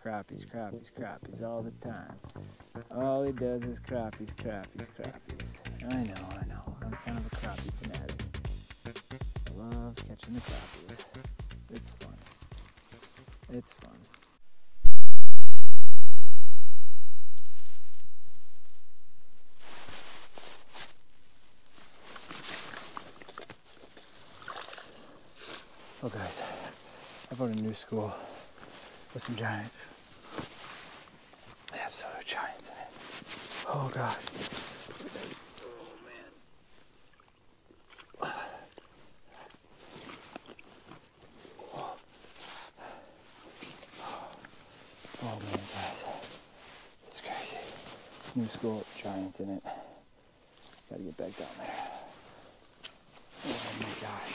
crappies, crappies, crappies all the time. All he does is crappies, crappies, crappies. I know. I'm kind of a crappie fanatic. I love catching the crappies. It's fun. It's fun. Oh guys, I found a new school with some giant, absolute giants in it. Oh god. Oh man. Oh man, guys. This is crazy. New school with giants in it. Gotta get back down there. Oh my gosh.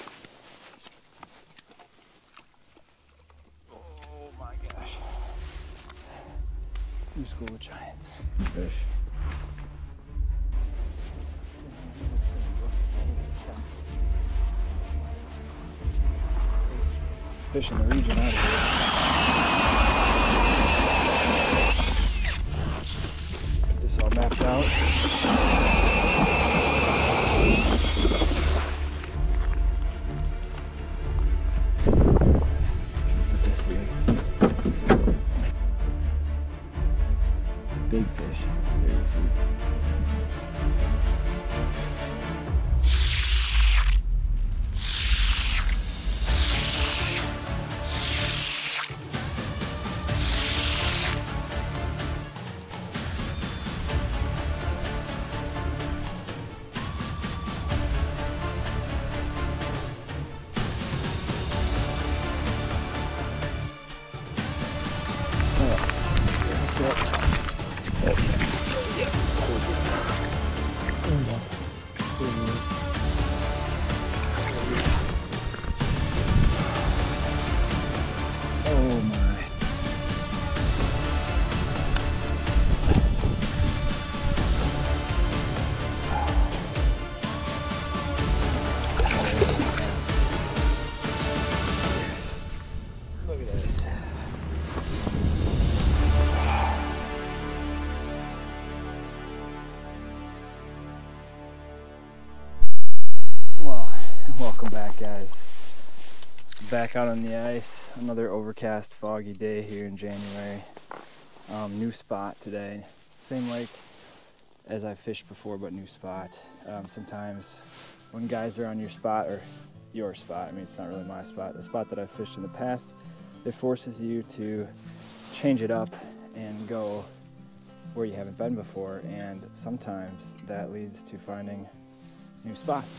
New school with giants. Fish. Fish in the region out of here. Get this all mapped out. Put this here. Big fish, very few. Welcome back, guys. Back out on the ice. Another overcast, foggy day here in January. New spot today. Same lake as I fished before, but new spot. Sometimes when guys are on your spot, or your spot, I mean it's not really my spot, the spot that I've fished in the past, it forces you to change it up and go where you haven't been before, and sometimes that leads to finding new spots.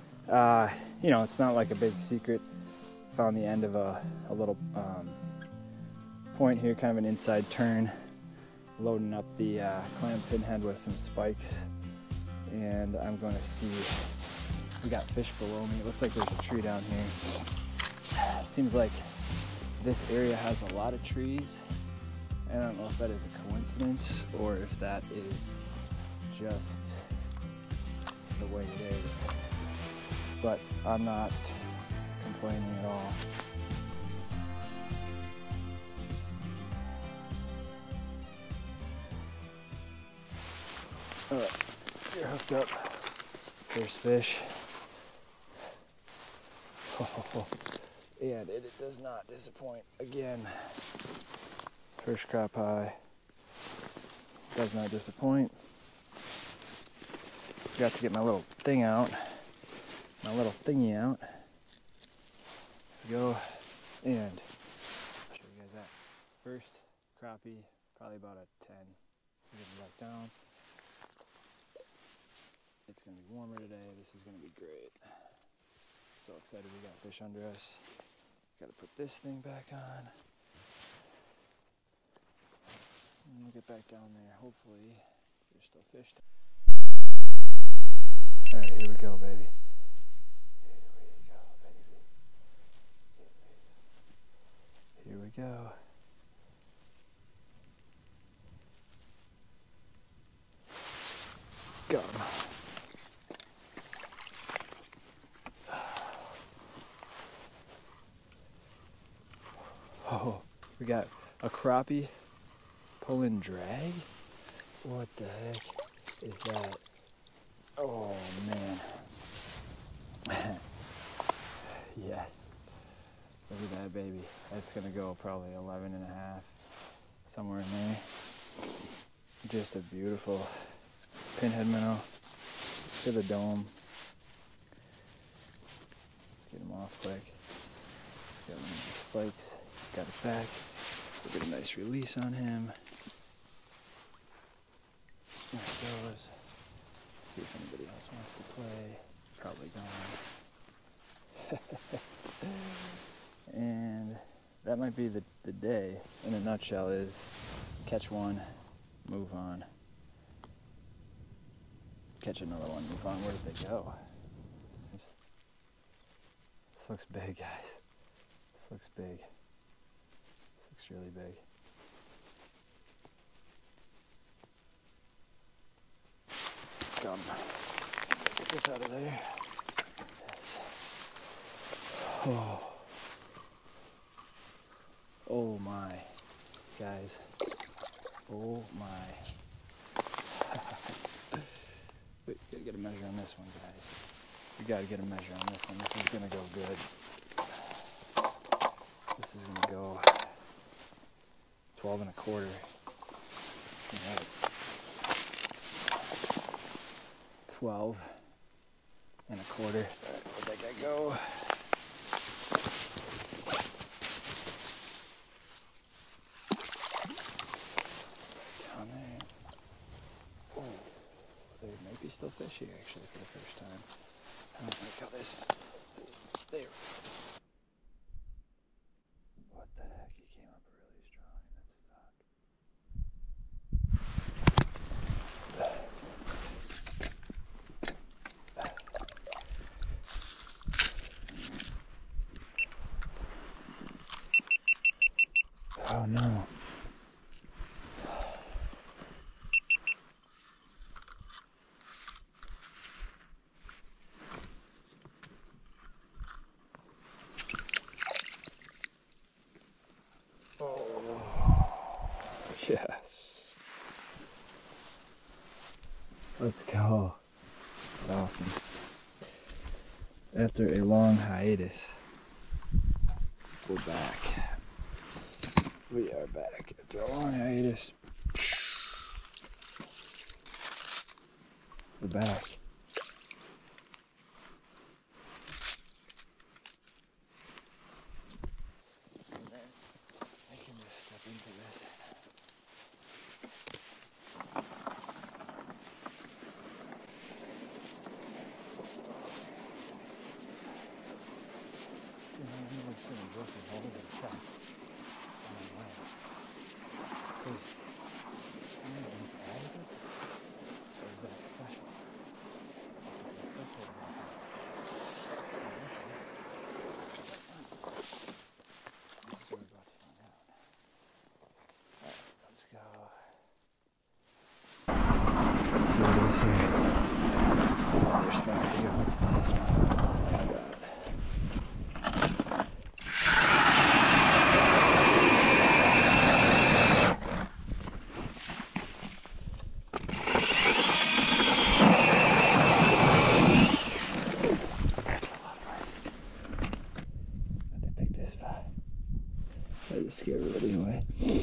You know, it's not like a big secret. Found the end of a little point here, kind of an inside turn, loading up the clam fin head with some spikes, and I'm going to see, we got fish below me. It looks like there's a tree down here. It seems like this area has a lot of trees. I don't know if that is a coincidence or if that is just the way it is. But I'm not complaining at all. All right, you're hooked up. There's fish. Oh, and it does not disappoint again. First crop high. Does not disappoint. Got to get my little thing out. My little thingy out. Go and I'll show you guys that. First crappie, probably about a 10. Get it back down. It's gonna be warmer today. This is gonna be great. So excited we got fish under us. Gotta put this thing back on. And we'll get back down there. Hopefully there's still fish. Alright, here we go, baby. Here we go. Go. Oh, we got A crappie pull and drag? What the heck is that? Oh man. Yes. Look at that baby. That's gonna go probably 11 and a half, somewhere in there. Just a beautiful pinhead minnow. To the dome. Let's get him off quick. Got one of the spikes. Got it back. We'll get a nice release on him. There it goes. Let's see if anybody else wants to play. Probably gone. And that might be the day in a nutshell is catch one, move on. Catch another one, move on. Where did they go? This looks big, guys. This looks big. This looks really big. Come. Get this out of there. Yes. Oh. Oh my. Guys. Oh my. We gotta get a measure on this one, guys. We gotta get a measure on this one. This is gonna go good. This is gonna go 12 and a quarter. Right. 12 and a quarter. Alright, where'd that guy go? Down there. Oh, there might be still fish here actually for the first time. I don't like how this is there. What the heck? He came up really strong and then stopped. Oh no. Yes. Let's go. That's awesome. After a long hiatus, we're back. We are back. After a long hiatus, we're back. And then I can just step into this. I just scared everybody away.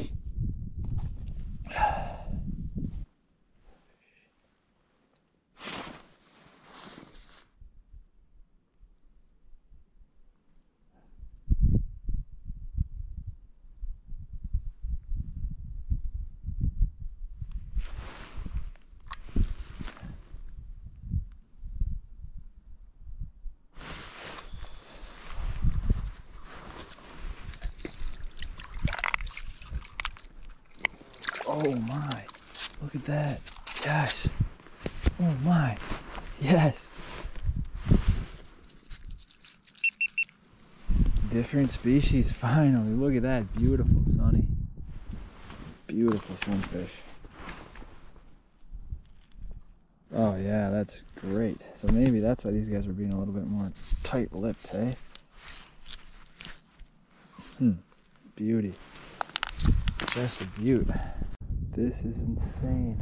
Oh my, look at that. Yes. Oh my, yes. Different species finally. Look at that, beautiful sunny. Beautiful sunfish. Oh yeah, that's great. So maybe that's why these guys were being a little bit more tight-lipped, eh? Beauty. Just a beaut. This is insane.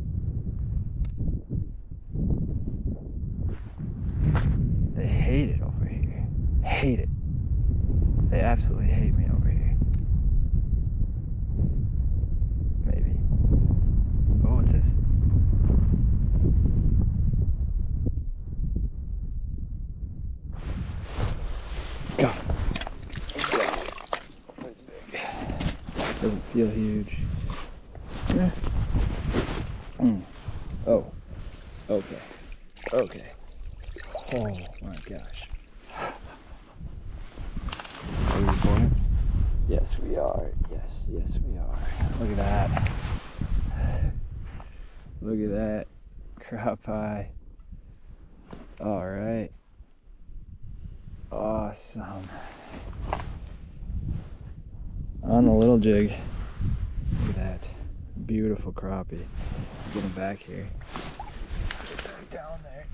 They hate it over here. Hate it. They absolutely hate me over here. Maybe. Oh, what's this? God. That's big. Doesn't feel huge. Yeah. Oh. Okay. Okay. Oh my gosh. Are we recording? Yes, we are. Yes, yes, we are. Look at that. Look at that. Crappie. All right. Awesome. On the little jig. Look at that. Beautiful crappie. Get him back here. Get back down there.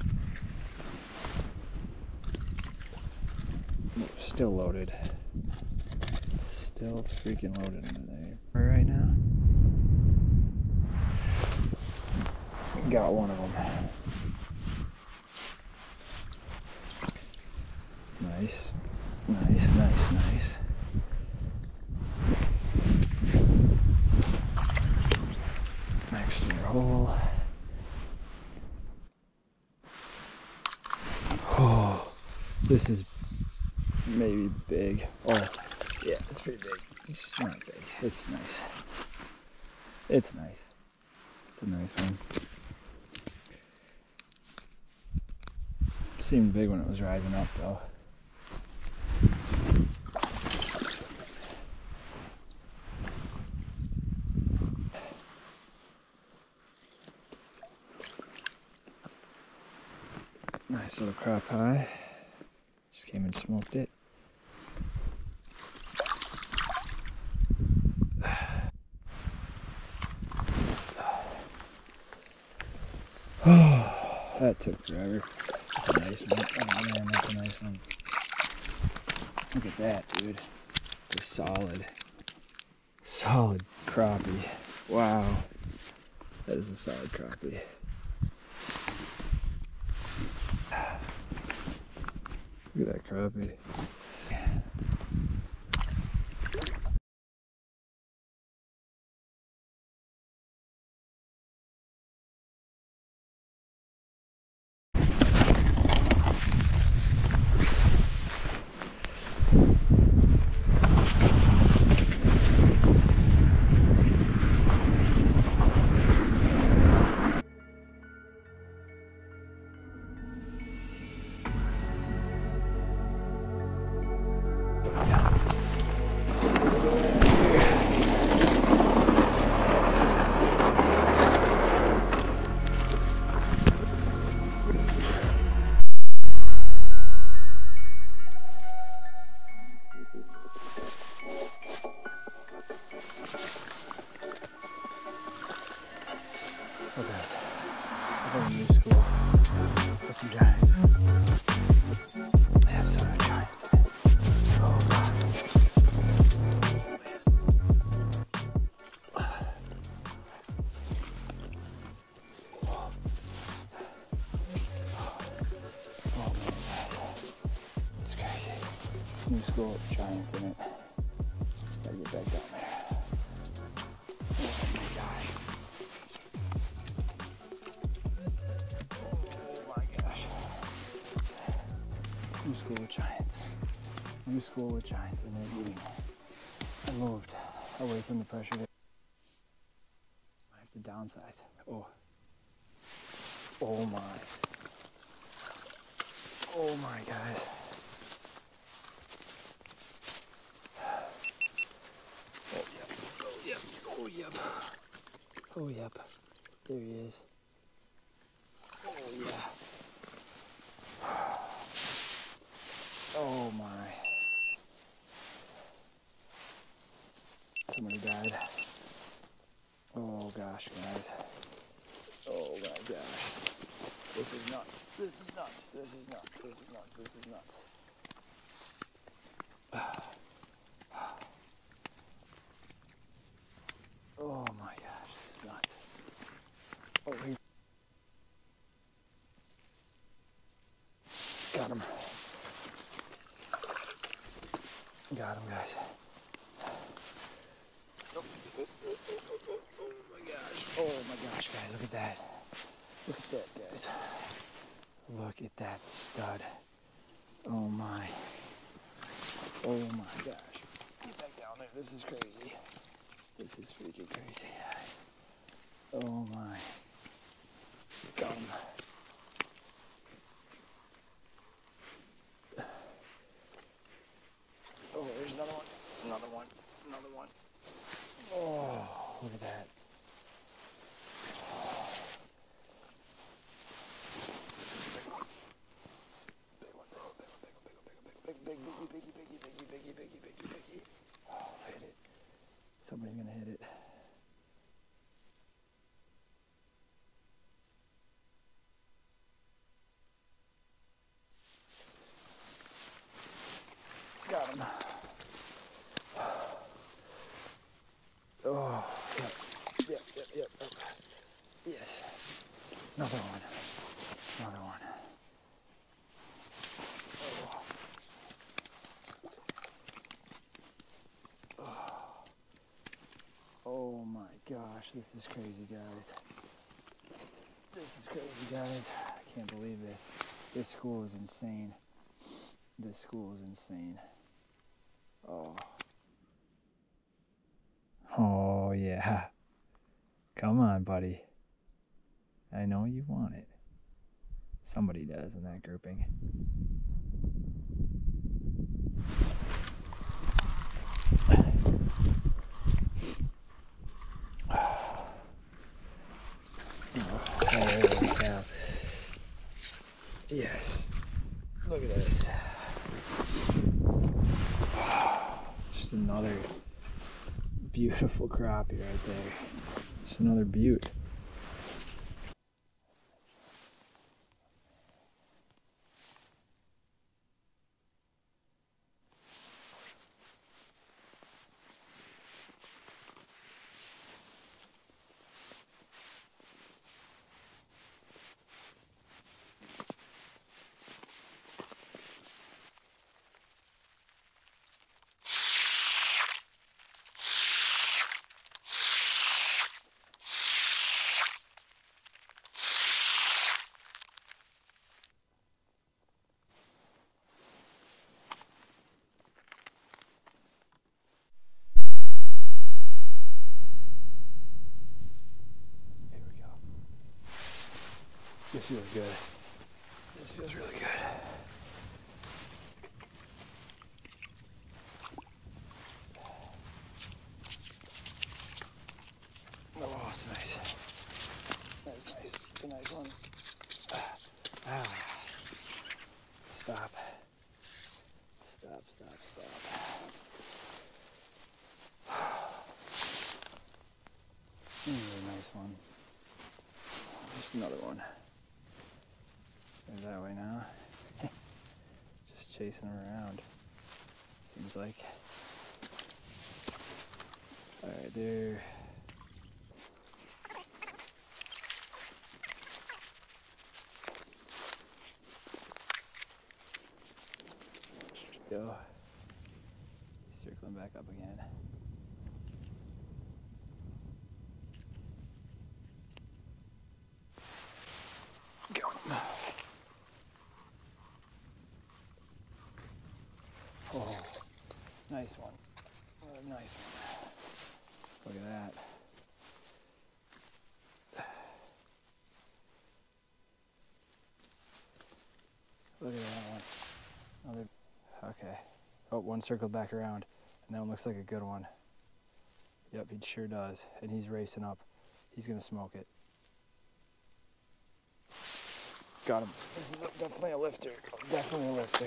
Still loaded. Still freaking loaded into there. Right now. Got one of them. Nice. Nice, nice, nice. Next to your hole. Oh, this is maybe big. Oh, yeah, it's pretty big. It's not big. It's nice. It's nice. It's a nice one. Seemed big when it was rising up, though. Nice little crappie. Just came and smoked it. Oh, that took forever. That's a nice one. Oh man, that's a nice one. Look at that, dude. It's a solid crappie. Wow. That is a solid crappie. Look at that crappie. Oh guys, I'm going to new school with some giants. I have so many giants. Oh god. Oh man, guys. It's crazy. New school with giants in it. Gotta get back down there. Oh my gosh. New school with giants. New school with giants, and they're eating. I moved away from the pressure. I have to downsize. Oh. Oh my. Oh my, guys. Oh yep. Oh yep. Oh yep. Oh yep. There he is. Oh yeah. Oh my. Somebody died. Oh gosh, guys. Oh my gosh. This is nuts. This is nuts. This is nuts. This is nuts. This is nuts. Oh, he got him. Got him, guys. Oh my gosh. Oh my gosh, guys. Look at that. Look at that, guys. Look at that stud. Oh my. Oh my gosh. Get back down there. This is crazy. This is freaking crazy, guys. Oh my. Got him. Oh, there's another one. Another one. Another one. Oh, look at that. Biggie. Oh, hit it. Somebody's gonna hit it. Got him. Oh, yep. Yes. Another one. Another one. Oh my gosh, this is crazy, guys. This is crazy, guys. I can't believe this. This school is insane. This school is insane. Oh. Oh, yeah. Come on, buddy. I know you want it. Somebody does in that grouping. Holy cow. Yes. Look at this. Just another beautiful crappie right there. Just another beaut. This feels good. This feels really good. Oh, it's nice. That's nice. It's a nice one. Stop. This is a nice one. Just another one. There's that way now. Just chasing them around. Seems like. Alright, there. Go. Circling back up again. Go. Oh, nice one. What a nice one. Look at that. Look at that one. Another. Okay. Oh, one circled back around, and that one looks like a good one. Yep, he sure does. And he's racing up. He's gonna smoke it. Got him. This is definitely a lifter. Definitely a lifter.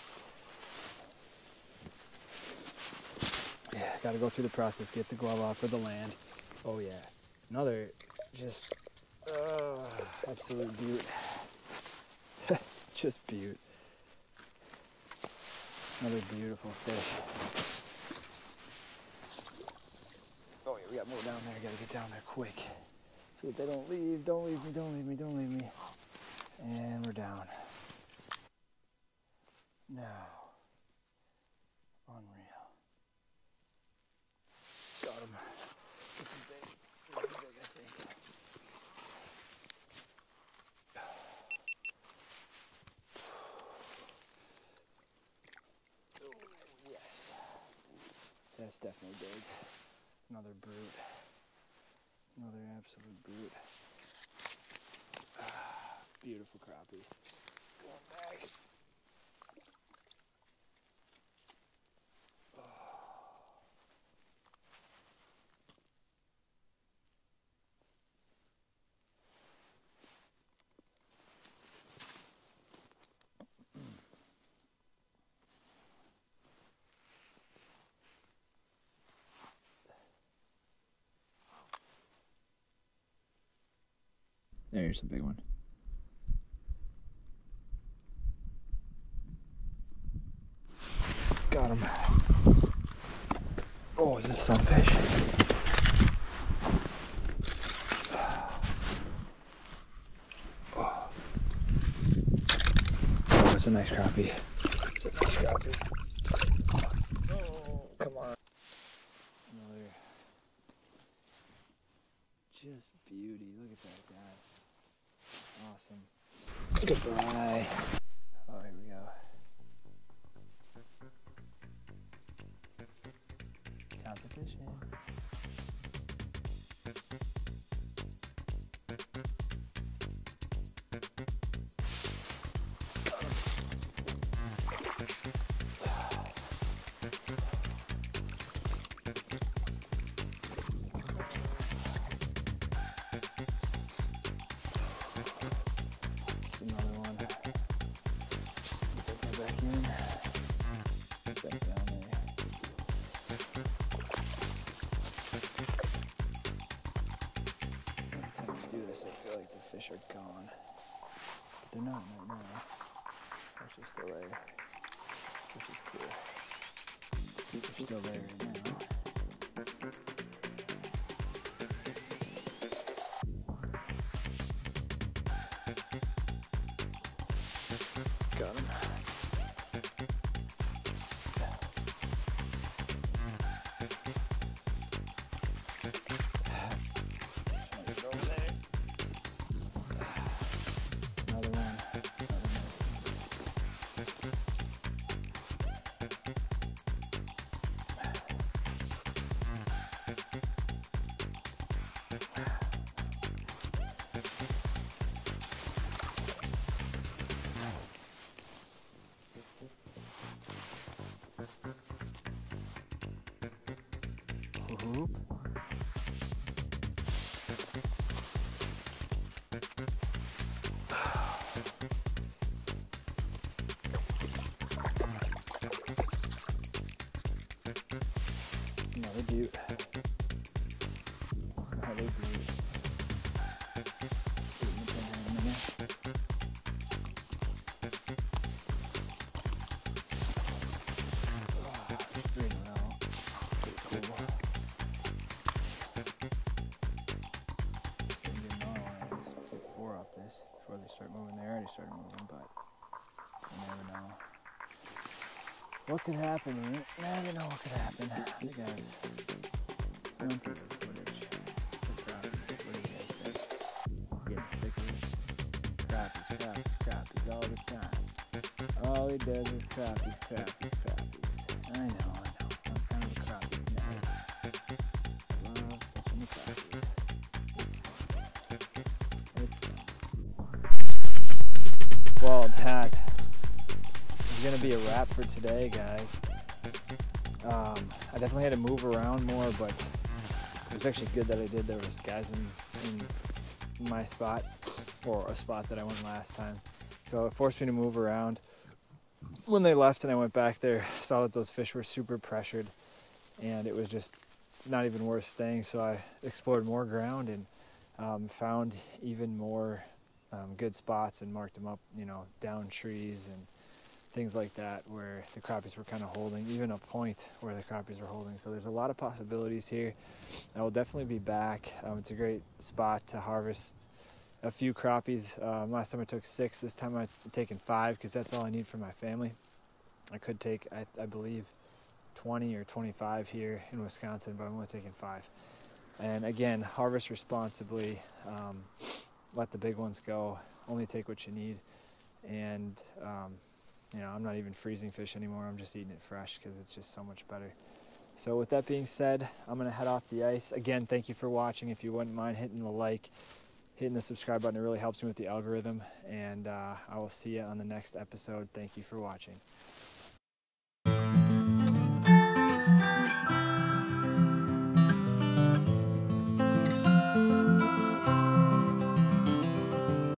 Yeah, gotta go through the process, get the glove off for the land. Oh yeah. Another just absolute beaut. Just beaut. Another beautiful fish. Oh yeah, we got more down there. Gotta get down there quick. See if they don't leave. Don't leave me, don't leave me, don't leave me. And we're down. No. Unreal. Got him. This is big. This is big, I think. Oh, yes. That's definitely big. Another brute. Another absolute brute. Beautiful crappie. Going back. There's a big one. Got him. Oh, is this sunfish? Oh, it's a nice crappie. It's a nice crappie. Oh, come on. Another. Just beauty. Look at that guy. Awesome. Goodbye. Oh, here we go. Competition. Another one. Go back in. Back down there. Every time I do this, I feel like the fish are gone. But they're not right now. Fish are still there. Which is cool. They're still there right now. Got him. Get over there. Another one. Whoop. Another butte. Another butte. Before they start moving. They already started moving, but you never know. What could happen? You never know what could happen. You guys, don't take the footage. What do you guys think? I'm getting sick of this. Crappies all the time. All he does is crappies. I know. I'm kind of a crappie now. I love catching the crappies. It's fun. Well, that is going to be a wrap for today, guys. I definitely had to move around more, but it was actually good that I did. There was guys in my spot, or a spot that I went last time. So it forced me to move around. When they left and I went back there, I saw that those fish were super pressured, and it was just not even worth staying. So I explored more ground and found even more good spots and marked them up, down trees, and things like that where the crappies were kind of holding, even a point where the crappies were holding. So there's a lot of possibilities here. I will definitely be back. It's a great spot to harvest a few crappies. Last time I took 6, this time I've taken 5 because that's all I need for my family. I could take, I believe, 20 or 25 here in Wisconsin, but I'm only taking 5. And again, harvest responsibly, let the big ones go, only take what you need. And you know, I'm not even freezing fish anymore, I'm just eating it fresh because it's just so much better. So with that being said, I'm gonna head off the ice. Again, thank you for watching. If you wouldn't mind hitting the like, hitting the subscribe button, it really helps me with the algorithm. And I will see you on the next episode. Thank you for watching.